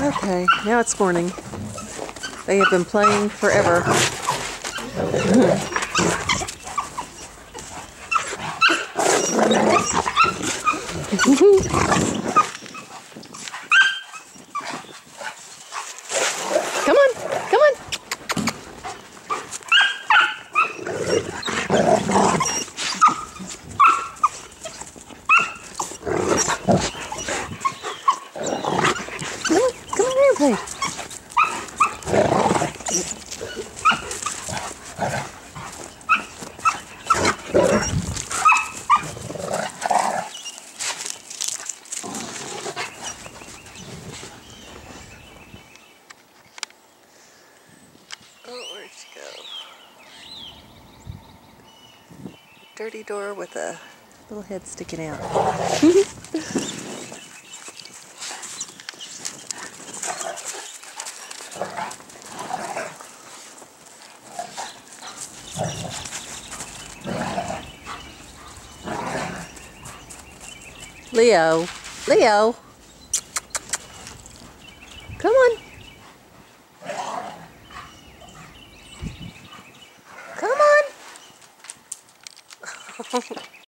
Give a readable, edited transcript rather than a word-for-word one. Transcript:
Okay, now it's morning. They have been playing forever. Come on, come on. Come on here and play. Oh, where'd she go? Dirty door with a little head sticking out. Leo, Leo.